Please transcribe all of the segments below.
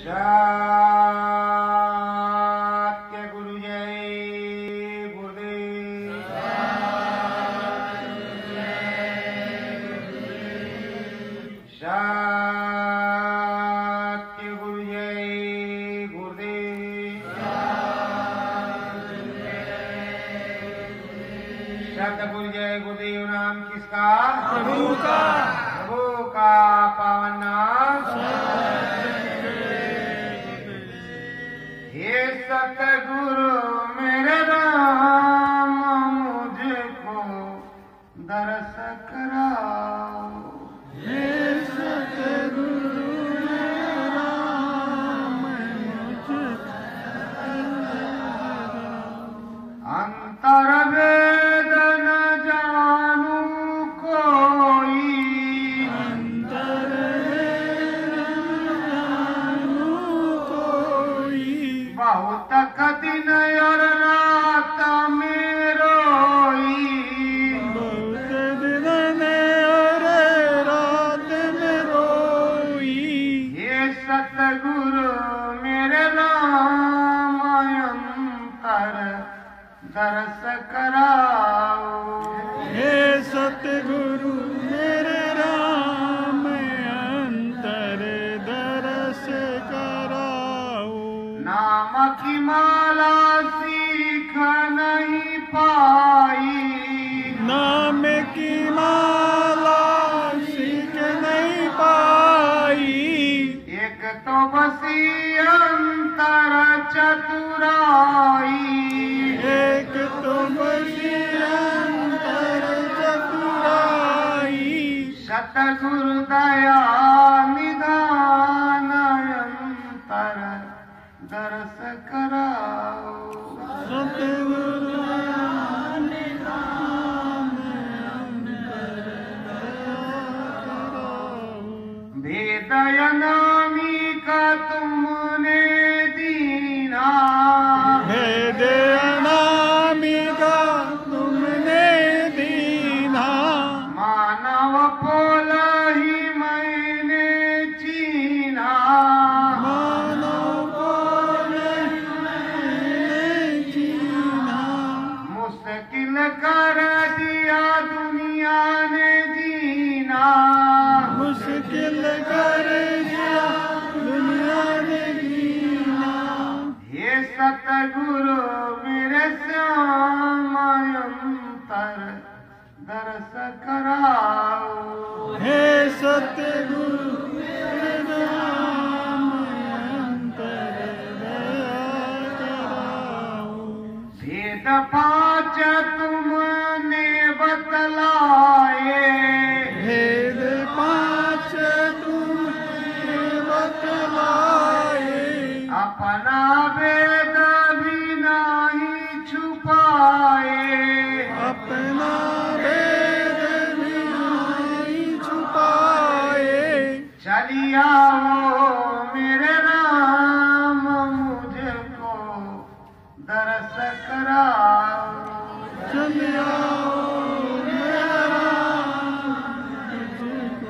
सत्य गुरु जय गुरुदेव। सत्य गुरु जय गुरुदेव। सतगुरु जय गुरुदेव नाम किसका? प्रभु का। प्रभु का पावन नाम। हे सतगुरु मेरे राम मुझको दर्श कराओ। हे सतगुरु मेरे राम मुझको अंतर वेद न जानू कोई। अंतर जानू कोई। बहुत कठिन और रात में रोई। बहुत दिन ने और रात में रोई। हे सतगुरु मेरे राम अंतर दर्श कराओ। हे सतगुरु मेरे राम अंतर दर्श कराओ। नाम की माला सीख नहीं पाई। नाम की माला सीख नहीं पाई। एक तो बसी अंतर चतुराई। एक तो बसी अंतर चतुराई। सतगुरु दया निधान अंतर दर्श कराओ। सतगुरु भेद अनामी का तुमने दीना। भेद अनामिका तुमने दीना। मानव पोल ही मैंने चीना। मानव को मैंने जीना। मुश्किल कर दिया दुनिया ने जीना। मुश्किल कर दिया दुनिया ने जीना। हे सतगुरु मेरे श्याम अंतर दर्श कराओ। हे सतगुरु मेरे राम अंतर दया कराओ। भेद पांच तुमने बतलाए। भेद पांच तुमने बतलाए। अपना वेद भी नहीं छुपाए। अपना वेद भी नहीं छुपाए। चली आओ मेरे राम मुझको दर्श कराओ। चल आओ मेरा राम तुझको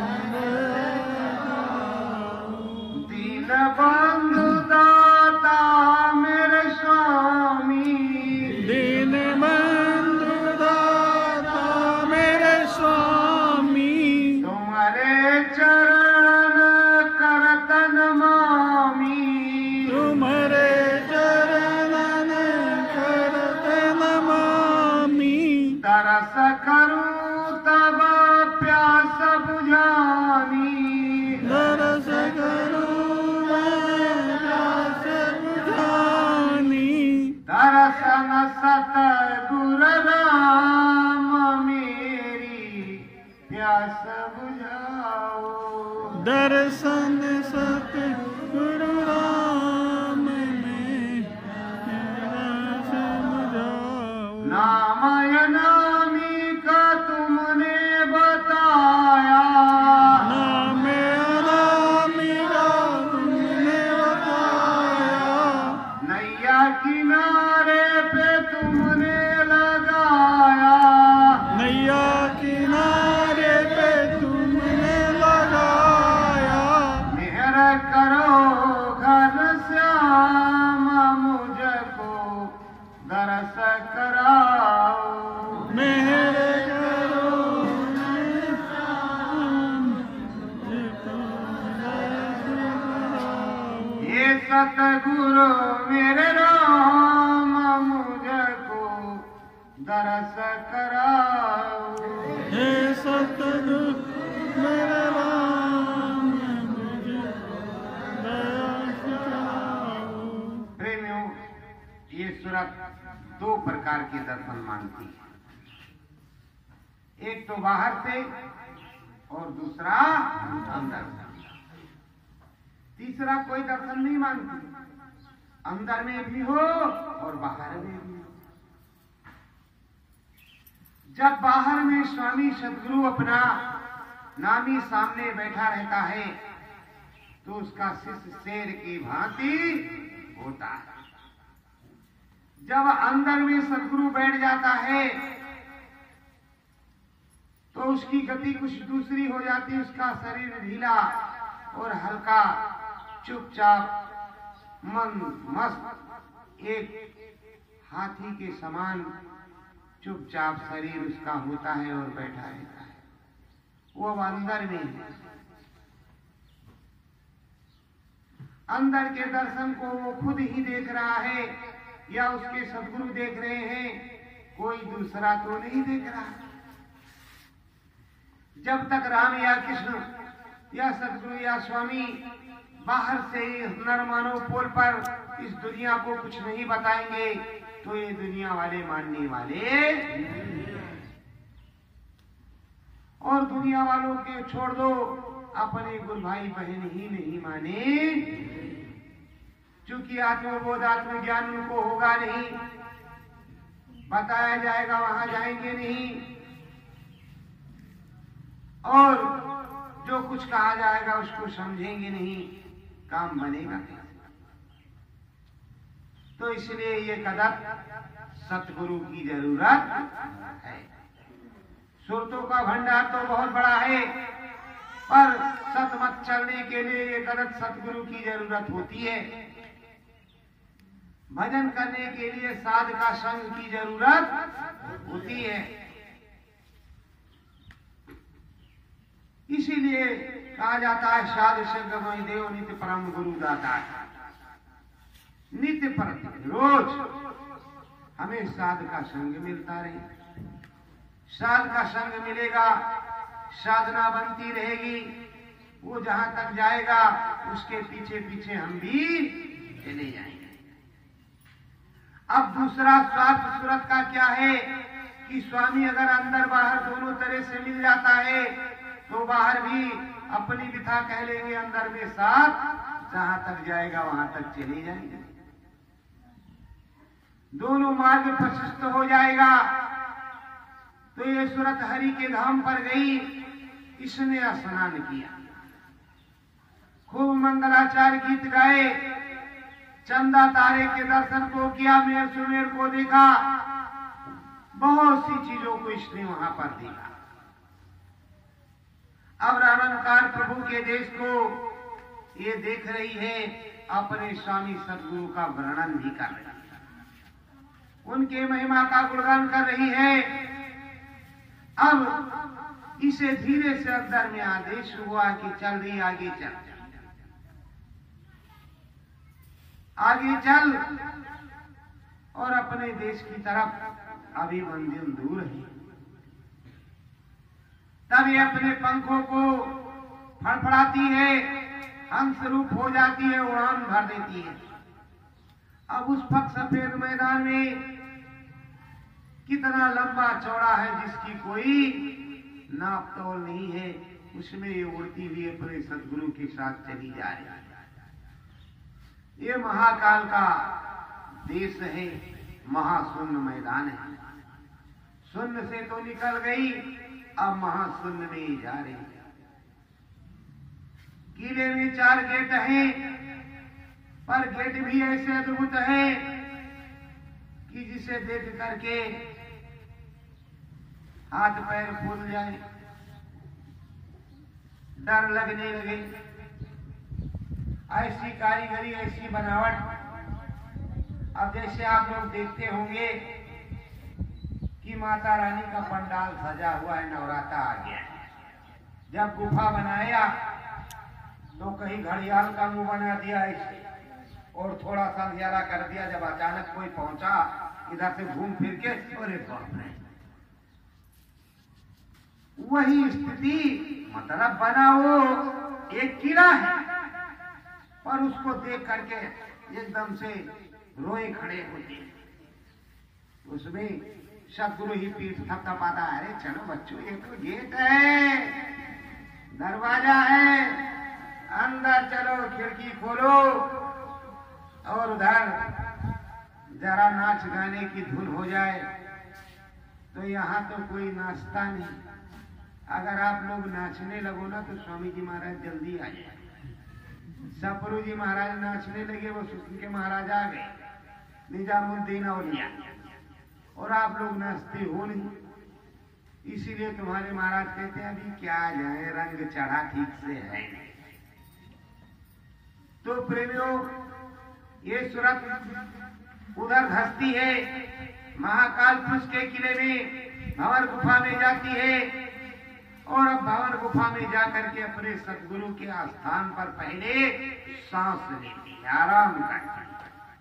दया कराओ। दीन बंधु दाता मेरे स्वामी। दीन बंधु दाता मेरे स्वामी। तुम्हारे चरण करतन मामी। तुम्हारे चरणन करत नमामि। दरस करूं तब प्यास बुझानी। दरस करूं मैं प्यास बुझानी। दर्शन सतगुरु राम मेरी प्यास बुझाओ। दर्शन सतगुरु राम में प्यास बुझाओ। नाम अनामी का तुमने बताया। नाम अनामिका तुमने बताया। नैया किनारे पे तुमने लगाया। नैया किनारे पे तुमने लगाया। करो सतगुरु मेरे राम मुझको दरस कराओ। हे सतगुरु मेरे राम मुझे दरस कराओ। प्रेमियों, ये सूरत दो प्रकार के दर्शन मांगती है, एक तो बाहर से और दूसरा अंदर से। तीसरा कोई दर्शन नहीं मांगती, अंदर में भी हो और बाहर में भी हो। जब बाहर में स्वामी सदगुरु अपना नामी सामने बैठा रहता है तो उसका शिष्य शेर की भांति होता है। जब अंदर में सदगुरु बैठ जाता है तो उसकी गति कुछ दूसरी हो जाती है, उसका शरीर ढीला और हल्का, चुपचाप, मन मस्त, एक हाथी के समान चुपचाप शरीर उसका होता है और बैठा रहता है। वो अब अंदर में है। अंदर के दर्शन को वो खुद ही देख रहा है या उसके सदगुरु देख रहे हैं, कोई दूसरा तो नहीं देख रहा। जब तक राम या कृष्ण या सदगुरु या स्वामी बाहर से नर मानव पोल पर इस दुनिया को कुछ नहीं बताएंगे तो ये दुनिया वाले मानने वाले, और दुनिया वालों के छोड़ दो, अपने गुरु भाई बहन ही नहीं माने, क्योंकि आत्मबोध आत्मज्ञान उनको होगा नहीं, बताया जाएगा वहां जाएंगे नहीं, और जो कुछ कहा जाएगा उसको समझेंगे नहीं, काम बनेगा। तो इसलिए ये कदम सतगुरु की जरूरत है। सुरतों का भंडार तो बहुत बड़ा है, पर सतमत चलने के लिए ये कदम सतगुरु की जरूरत होती है। भजन करने के लिए साध का संग की जरूरत होती है। इसीलिए कहा जाता है साध संगमय देव नित्य परम गुरु दाता है। नित्य पर रोज हमें साध का संग मिलता रहे। साध का संग मिलेगा, साधना बनती रहेगी, वो जहां तक जाएगा उसके पीछे पीछे हम भी चले जाएंगे। अब दूसरा स्वार्थ सूरत का क्या है कि स्वामी अगर अंदर बाहर दोनों तरह से मिल जाता है तो बाहर भी अपनी विथा कह लेंगे, अंदर में साथ, जहां तक जाएगा वहां तक चले जाएंगे। दोनों मार्ग प्रशस्त हो जाएगा। तो ये सूरत हरि के धाम पर गई, इसने स्नान किया, खूब मंगलाचार गीत गाए, चंदा तारे के दर्शन को किया, मेर सुमेर को देखा, बहुत सी चीजों को इसने वहां पर देखा। अब रावणकार प्रभु के देश को ये देख रही है, अपने स्वामी सदगुरु का वर्णन भी कर रही है, उनके महिमा का गुणगान कर रही है। अब इसे धीरे से अंदर में आदेश हुआ कि चल रही, आगे चल, आगे चल, और अपने देश की तरफ अभिमंजन दूर है। तब ये अपने पंखों को फड़फड़ाती है, हंस रूप हो जाती है, उड़ान भर देती है। अब उस फक सफेद मैदान में कितना लंबा चौड़ा है जिसकी कोई नाप तोल नहीं है, उसमें ये उड़ती हुई अपने सदगुरु के साथ चली जा रही है। ये महाकाल का देश है, महाशून्य मैदान है। शून्य से तो निकल गई, अब महाशून्य में जा रही है। किले में 4 गेट हैं, पर गेट भी ऐसे अद्भुत है कि जिसे देख करके हाथ पैर फूल जाए, डर लगने लगे। ऐसी कारीगरी, ऐसी बनावट। अब जैसे आप लोग देखते होंगे कि माता रानी का पंडाल सजा हुआ है, नवरात्र आ गया। जब गुफा बनाया तो कहीं घड़ियाल का मुंह बना दिया ऐसे, और थोड़ा सा अंधियारा कर दिया। जब अचानक कोई पहुंचा इधर से घूम फिर के, अरे बाप रे, वही स्थिति मतलब बना। वो एक कीड़ा है पर उसको देख करके एकदम से रोए खड़े होते। उसमें सतगुरु ही पीठ थपथपाता, अरे चलो बच्चों, ये तो गेट है, दरवाजा है, अंदर चलो, खिड़की खोलो और उधर जरा नाच गाने की धुन हो जाए। तो यहाँ तो कोई नाचता नहीं। अगर आप लोग नाचने लगो ना तो स्वामी जी महाराज जल्दी आ जाए। सपरू जी महाराज नाचने लगे, वो सुन के महाराज आ गए, निजामुद्दीन औलिया, और आप लोग नाचते हो नहीं। इसीलिए तुम्हारे महाराज कहते हैं अभी क्या जाए, रंग चढ़ा ठीक से है। तो प्रेमियों, ये सूरत उधर धसती है, महाकाल पुरुष के किले में भंवर गुफा में जाती है, और अब भंवर गुफा में जाकर के अपने सतगुरु के आस्थान पर पहले सांस लेती है, आराम करती है,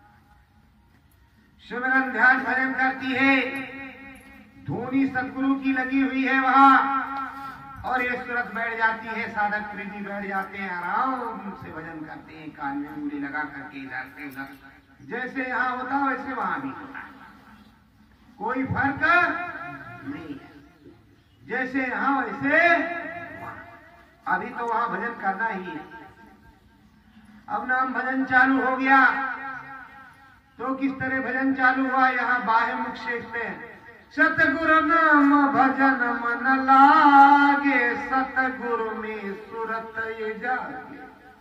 सिमरन ध्यान भजन करती है। धूनी सतगुरु की लगी हुई है वहां, और ये सूरत बैठ जाती है, साधक प्रेमी बैठ जाते हैं, आराम से भजन करते हैं, कान में उंगली लगा करके इधर से उधर। जैसे यहाँ होता वैसे वहां भी होता, कोई फर्क नहीं है। जैसे यहाँ वैसे वहां। अभी तो वहां भजन करना ही है। अब नाम भजन चालू हो गया तो किस तरह भजन चालू हुआ? यहाँ बाह्य मुख से सतगुरु नाम भजन मन लागे, सतगुरु में सूरत ये जागे।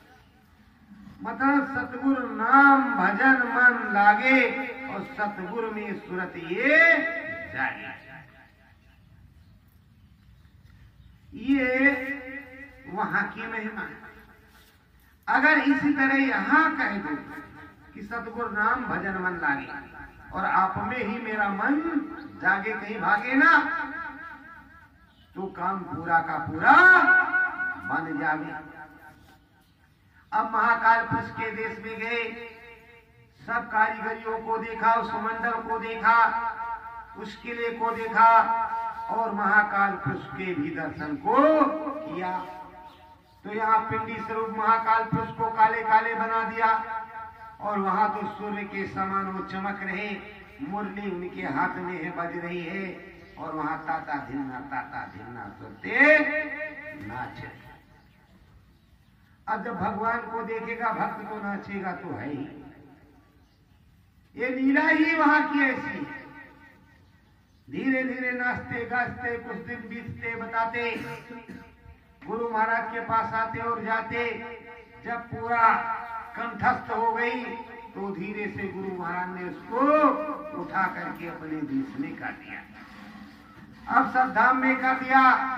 मतलब सतगुरु नाम भजन मन लागे और सतगुरु में सूरत ये जागे। ये वहां की महिमा है। अगर इसी तरह यहां कह दो कि सतगुरु नाम भजन मन लागे और आप में ही मेरा मन जागे, कहीं भागे ना, तो काम पूरा का पूरा बन जावे। अब महाकाल पुरुष के देश में गए, सब कारीगरियों को देखा, उस मंडल को देखा, उस किले को देखा, और महाकाल पुरुष के भी दर्शन को किया। तो यहाँ पिंडी स्वरूप महाकाल पुरुष को काले काले बना दिया, और वहां तो सूर्य के समान वो चमक रहे, मुरली उनके हाथ में है, बज रही है, और वहां ताता धिन्ना सुनते नाचे। अब जब भगवान को देखेगा भक्त तो नाचेगा तो है ही। ये लीला ही वहां की ऐसी है। धीरे धीरे नाचते गाजते कुछ दिन बीतते बताते, गुरु महाराज के पास आते और जाते। जब पूरा कंठस्थ हो गई तो धीरे से गुरु महाराज ने उसको उठा करके अपने देश में कर दिया। अब सतधाम में कर दिया।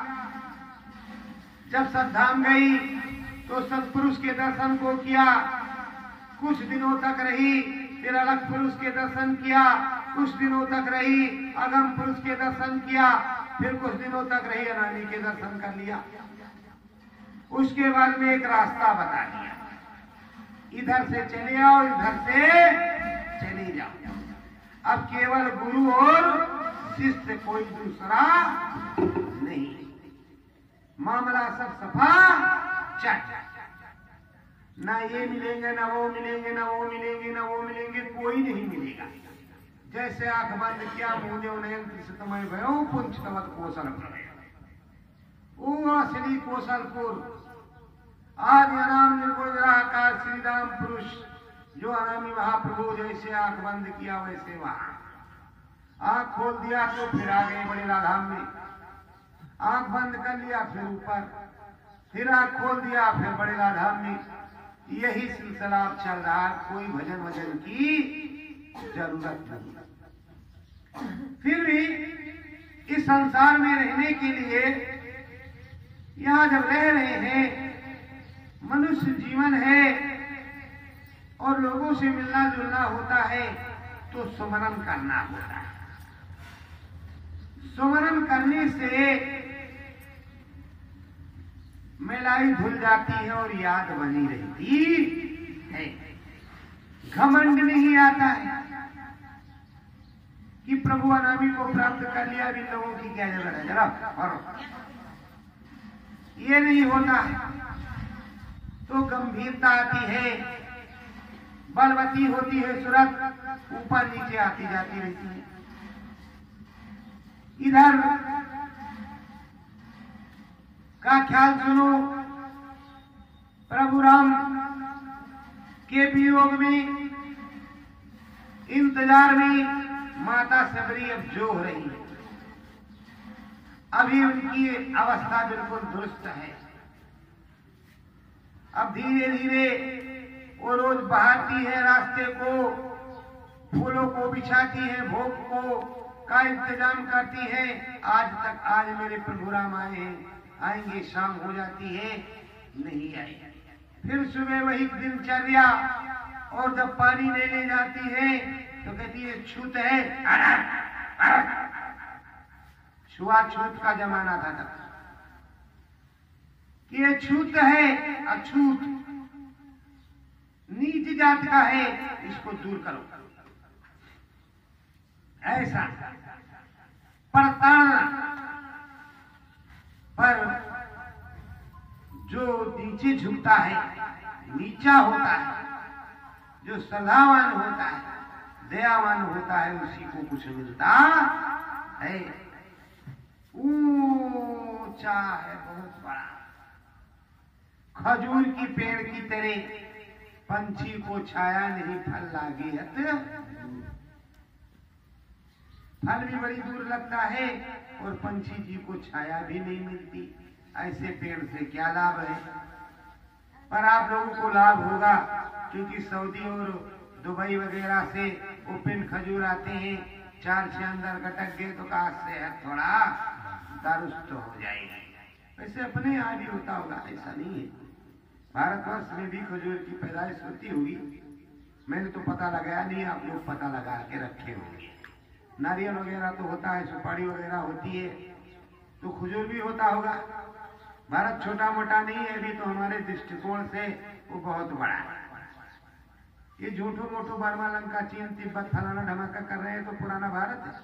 जब सतधाम गई तो सतपुरुष के दर्शन को किया, कुछ दिनों तक रही, फिर अलग पुरुष के दर्शन किया, कुछ दिनों तक रही, अगम पुरुष के दर्शन किया, फिर कुछ दिनों तक रही, अनामी के दर्शन कर लिया। उसके बाद में एक रास्ता बता दिया, इधर से चले आओ, इधर से चले जाओ। अब केवल गुरु और शिष्य, कोई दूसरा नहीं। मामला सब सफा चट। ना ये मिलेंगे, ना वो मिलेंगे, ना वो मिलेंगे, ना वो मिलेंगे, कोई नहीं मिलेगा। जैसे आंख बंद किया, मुझे नयन समय भयो पुंछ तवत कौशलपुर, वो असली कौशलपुर। आज अनाम निर्गुजराकार श्री राम पुरुष जो अनामी महाप्रभु जैसे आंख बंद किया वैसे वहां आंख खोल दिया तो फिर आ गए बड़ेला धाम में। आंख बंद कर लिया फिर ऊपर, फिर आंख खोल दिया फिर बड़ेला धाम में। यही सिलसिला अब चल रहा, कोई भजन वजन की जरूरत नहीं। फिर भी इस संसार में रहने के लिए यहाँ जब रह रहे हैं, मनुष्य जीवन है और लोगों से मिलना जुलना होता है, तो सुमरन करना होता है। सुमरन करने से मलाई धुल जाती है और याद बनी रहती है। घमंड नहीं आता है कि प्रभु अनामी को प्राप्त कर लिया, भी लोगों की क्या जरूरत है, जरा और ये नहीं होता है। तो गंभीरता आती है, बलवती होती है सूरत, ऊपर नीचे आती जाती रहती है। इधर का ख्याल सुनो, प्रभु राम के वियोग में, इंतजार में माता सबरी अब जो हो रही है। अभी उनकी अवस्था बिल्कुल दुरुस्त है। अब धीरे धीरे वो रोज बहाती है रास्ते को, फूलों को बिछाती है, भोग को का इंतजाम करती है। आज मेरे प्रभु राम आए हैं, आएंगे, शाम हो जाती है, नहीं आए। फिर सुबह वही दिनचर्या, और जब पानी लेने जाती है तो कहती है छूत है, छुआछूत का जमाना था तब, कि ये छूत है, अछूत, नीच जात का है, इसको दूर करो। ऐसा परताना, पर जो नीचे झुकता है, नीचा होता है, जो सदावान होता है, दयावान होता है, उसी को कुछ मिलता है। ऊंचा है, बहुत बड़ा, खजूर की पेड़ की तरह, पंछी को छाया नहीं फल लागेत। फल भी बड़ी दूर लगता है और पंछी जी को छाया भी नहीं मिलती। ऐसे पेड़ से क्या लाभ है? पर आप लोगों को लाभ होगा, क्योंकि सऊदी और दुबई वगैरह से ओपन खजूर आते हैं। 4 से अंदर गटक गए तो कहा सेहत थोड़ा दुरुस्त हो जाएगी। वैसे अपने यहाँ भी होता होगा, ऐसा नहीं है। भारतवर्ष में भी खजूर की पैदाइश होती होगी, मैंने तो पता लगाया नहीं, आप लोग पता लगा के रखे होंगे। नारियल वगैरह तो होता है, सुपारी वगैरह होती है, तो खजूर भी होता होगा। भारत छोटा मोटा नहीं है, अभी तो हमारे दृष्टिकोण से वो बहुत बड़ा है। ये झूठो मोटो बर्मा, लंका, चीन, तिब्बत, फलाना धमाका कर रहे हैं, तो पुराना भारत है।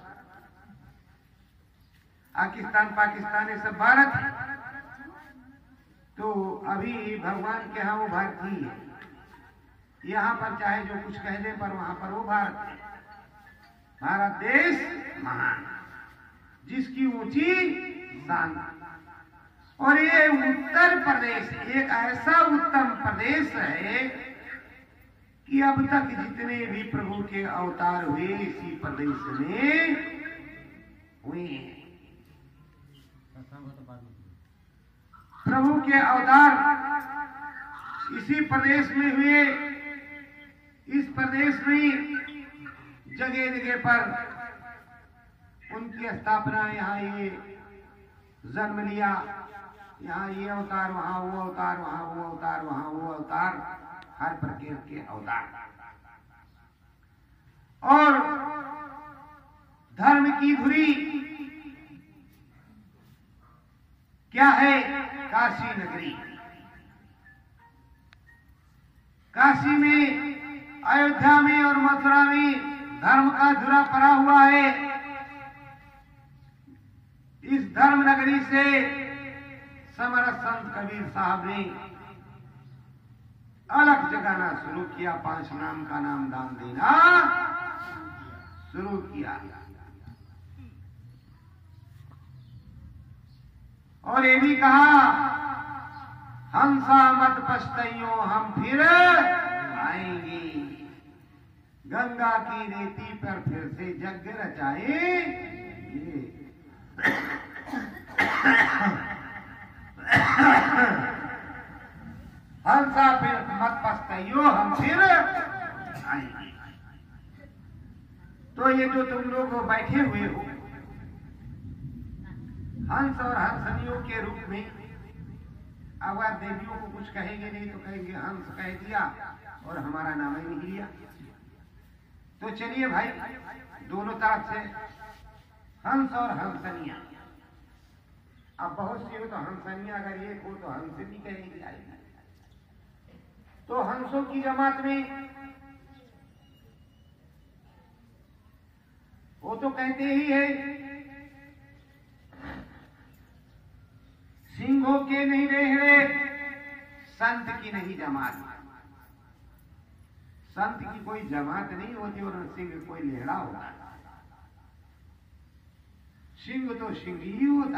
पाकिस्तान ये सब भारत है। तो अभी भगवान के यहाँ वो भारत ही है। यहाँ पर चाहे जो कुछ कह दे, पर वहां पर वो भारत है। भारत देश महान, जिसकी ऊंची शान। और ये उत्तर प्रदेश एक ऐसा उत्तम प्रदेश है कि अब तक जितने भी प्रभु के अवतार हुए, इसी प्रदेश में हुए हैं। प्रभु के अवतार इसी प्रदेश में हुए। इस प्रदेश में जगह जगह पर उनकी स्थापना, यहाँ ये जन्म लिया, यहाँ ये अवतार, वहां वो अवतार, वहां वो अवतार, वहां वो अवतार, हर प्रकार के अवतार। और धर्म की धुरी क्या है? काशी नगरी। काशी में, अयोध्या में और मथुरा में धर्म का धुरा पड़ा हुआ है। इस धर्म नगरी से समर्थ संत कबीर साहब ने अलग जगाना शुरू किया। 5 नाम का नाम दान देना शुरू किया। और ये भी कहा, हंसा मत पछताइयो, हम फिर आएंगे। गंगा की रेती पर फिर से यज्ञ रचाएंगे। हंसा फिर मत पछताइयो, हम फिर आएंगे। तो ये जो तुम लोग बैठे हुए हो, हंस और हंसनियों के रूप में, अगर देवियों को कुछ कहेंगे नहीं तो कहेंगे हंस कह दिया और हमारा नाम ही नहीं लिया। तो चलिए भाई, दोनों तरफ से हंस और हंसनिया। अब बहुत सी हो तो हंसनिया, अगर एक हो तो हंसनी कहेंगे। तो हंसों की जमात में तो कहते ही है सिंहों के नहीं रेहड़े, संत की नहीं जमात। संत की कोई जमात नहीं होती और सिंह कोई लेहड़ा होता। सिंह तो सिंह ही होता।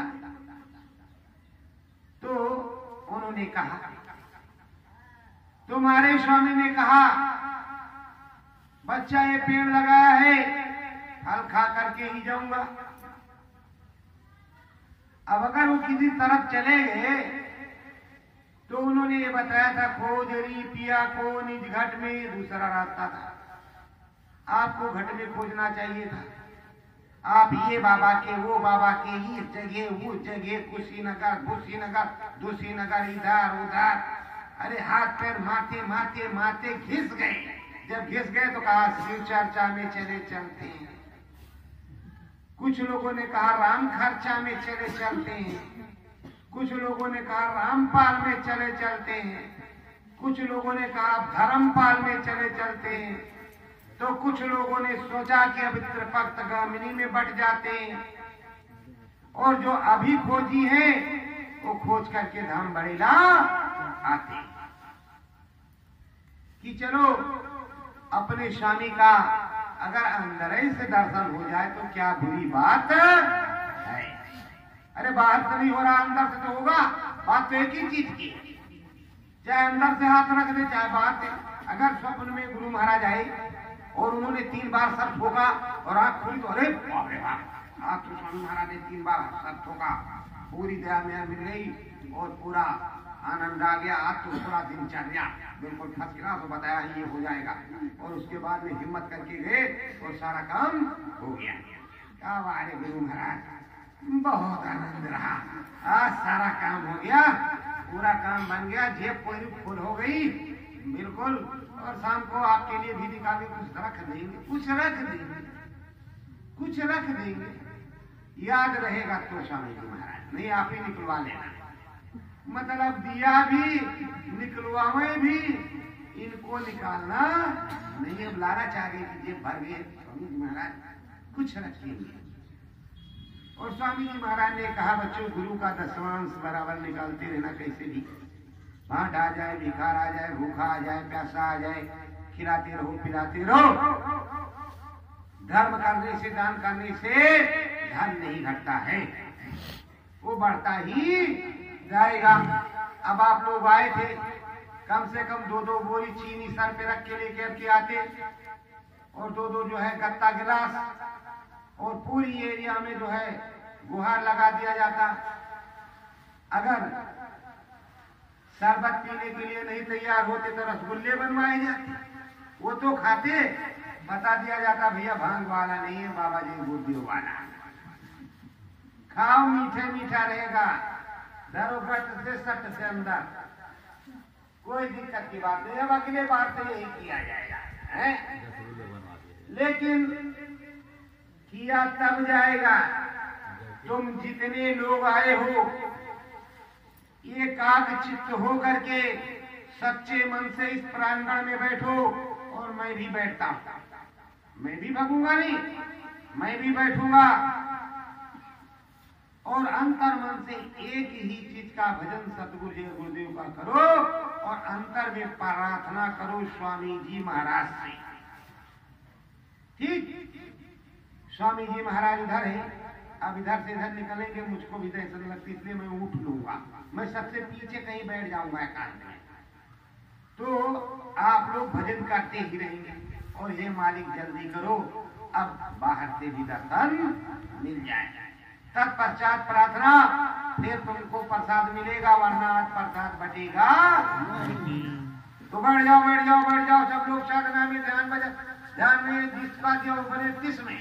तो उन्होंने कहा, तुम्हारे स्वामी ने कहा बच्चा ये पेड़ लगाया है, फल खा करके ही जाऊंगा। अब अगर वो किसी तरफ चले गए तो उन्होंने ये बताया था खोजरी पिया को निज घट में, दूसरा रास्ता था। आपको घट में खोजना चाहिए था। आप ये बाबा के वो बाबा के, ये जगह वो जगह, कुशीनगर दूशीनगर, इधर उधर, अरे हाथ पैर मारते मारते मारते घिस गए। जब घिस गए तो कहा शिव चर्चा में चले चलते हैं। कुछ लोगों ने कहा राम खर्चा में चले चलते हैं, कुछ लोगों ने कहा रामपाल में चले चलते हैं, कुछ लोगों ने कहा धर्मपाल में चले चलते हैं, तो कुछ लोगों ने सोचा कि अब त्रिपक्त गामिनी में बट जाते हैं। और जो अभी खोजी है वो खोज करके धाम बड़ेला आते कि चलो अपने स्वामी का अगर अंदर से दर्शन हो जाए तो क्या बुरी बात है। अरे बाहर से नहीं हो रहा, अंदर से तो होगा। बात तो एक ही चीज की, चाहे अंदर से हाथ रख दे चाहे बाहर से। अगर स्वप्न में गुरु महाराज आए और उन्होंने 3 बार सर ठोका और आंख खुली तो अरे बाप रे बाप, आज तो स्वामी महाराज ने 3 बार सर ठोका, पूरी दया में मिल गई और पूरा आनंद आ गया। आज तो पूरा दिनचर्या बिल्कुल फर्स्ट क्लास हो, बताया ये हो जाएगा। और उसके बाद में हिम्मत करके गए और सारा काम हो गया। क्या बात है गुरु महाराज, बहुत आनंद रहा। आज सारा काम हो गया, पूरा काम बन गया, जेब पूरी फुल हो गई बिल्कुल। और शाम को आपके लिए भी निकाले कुछ रख देंगे, कुछ रख देंगे, कुछ रख देंगे। याद रहेगा तो स्वामी जी महाराज, नहीं आप ही निकलवा लेना। मतलब दिया भी निकलवावे भी, इनको निकालना नहीं। अब लालच आ गई कि जेब भर गए, स्वामी जी महाराज कुछ रखिए। और स्वामी जी महाराज ने कहा बच्चों गुरु का 10वां अंश बराबर निकालते रहना, कैसे भी भाट आ जाए, भिखार आ जाए, भूखा आ जाए, प्यासा आ जाए, खिलाते रहो पिलाते रहो। धर्म करने से, दान करने से धन नहीं घटता है, वो बढ़ता ही जाएगा। अब आप लोग आए थे, कम से कम 2-2 बोरी चीनी सर पे रख के लेकर के आते और 2-2 जो है गत्ता गिलास, और पूरी एरिया में जो है गुहार लगा दिया जाता। अगर शरबत पीने के लिए नहीं तैयार होते तो रसगुल्ले बनवाए जाते, वो तो खाते। बता दिया जाता भैया भांग वाला नहीं है, बाबा जी गुर्दियों वाला। खाओ मीठे मीठा रहेगा, धरो घट से सट से अंदर, कोई दिक्कत की बात नहीं। अब अगले बार से यही किया जाएगा है? लेकिन किया तब जाएगा तुम जितने लोग आए हो एकाग्र चित्त हो करके सच्चे मन से इस प्रांगण में बैठो। और मैं भी बैठता हूं, मैं भी भगूंगा नहीं, मैं भी बैठूंगा। और अंतर मन से एक ही चीज का भजन सतगुरु जी गुरुदेव का करो और अंतर में प्रार्थना करो स्वामी जी महाराज से। ठीक, स्वामी जी महाराज इधर है, अब इधर से इधर निकलेंगे, मुझको भी दहशत लगती, इसलिए मैं उठ लूंगा, मैं सबसे पीछे कहीं बैठ जाऊंगा एकांत में। तो आप लोग भजन करते ही रहेंगे और हे मालिक जल्दी करो, अब बाहर से भी दर्शन मिल जाए। तत्पश्चात प्रार्थना, फिर तुमको प्रसाद मिलेगा, वरना आज प्रसाद बटेगा। तो बैठ जाओ बैठ जाओ बैठ जाओ सब लोग साधना में ध्यान में जिसका जो बने तिस में।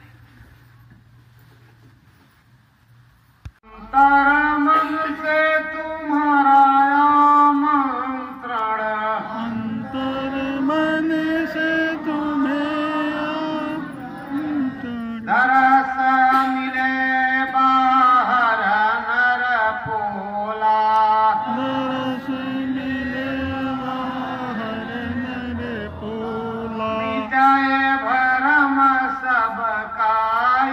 तारा मन से तुम्हारा आमंत्रण, अंतर मन से तुम्हें आमंत्रण, दरस मिले बाहर नर पोला, दरस मिले बाहर नर पोला, मिटाए भरम सबका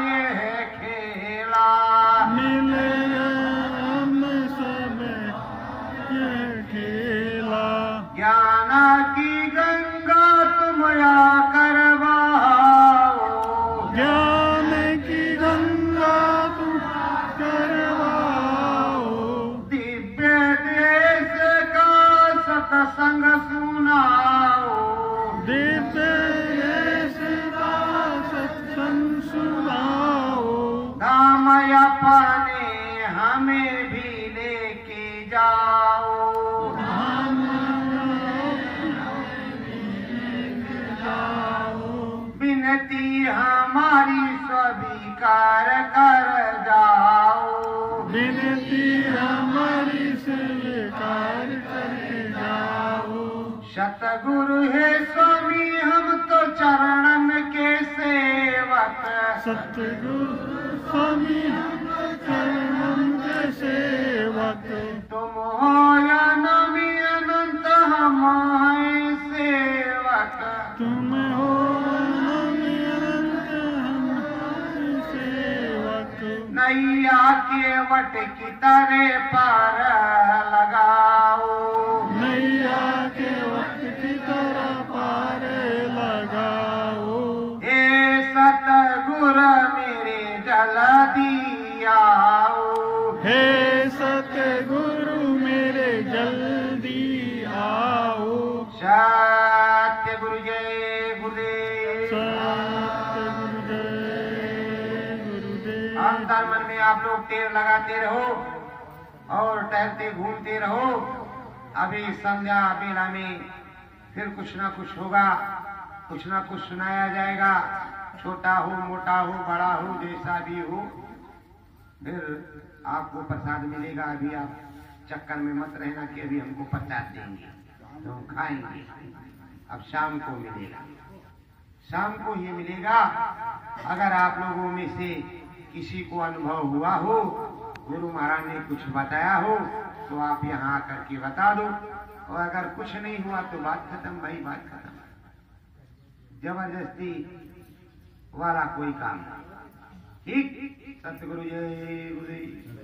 विनती हमारी स्वीकार कर जाओ, विनती हमारी स्वीकार कर जाओ। सतगुरु है स्वामी हम तो चरणन के सेवक, सतगुरु स्वामी हम चरणन के सेवक। तुम हो अनामि अनंत हम हैं सेवक, तुम हो अनामि अनंत हम सेवक। नैया के वट की तरह पार लगाओ, नैया के वक्त की तरह पार लगाओ। हे सतगुरु मेरे जल्दी आओ, हे सतगुरु मेरे जल्दी आओ। सत्य गुरु जय गुरुदेव। सत्य गुरुदेव गुरुदेव। अंतर मन में आप लोग टेर लगाते रहो और टहलते घूमते रहो। अभी संध्या बेला में फिर कुछ ना कुछ होगा, कुछ ना कुछ सुनाया जाएगा, छोटा हो मोटा हो बड़ा हो जैसा भी हो, फिर आपको प्रसाद मिलेगा। अभी आप चक्कर में मत रहना कि अभी हमको प्रसाद देंगे तो हम खाएंगे। अब शाम को मिलेगा, शाम को ही मिलेगा। अगर आप लोगों में से किसी को अनुभव हुआ हो, गुरु महाराज ने कुछ बताया हो, तो आप यहाँ आकर के बता दो। और अगर कुछ नहीं हुआ तो बात खत्म भाई, बात खत्म। जबरदस्ती वाला कोई काम नहीं। ठीक। सतगुरु जय गुरुदेव।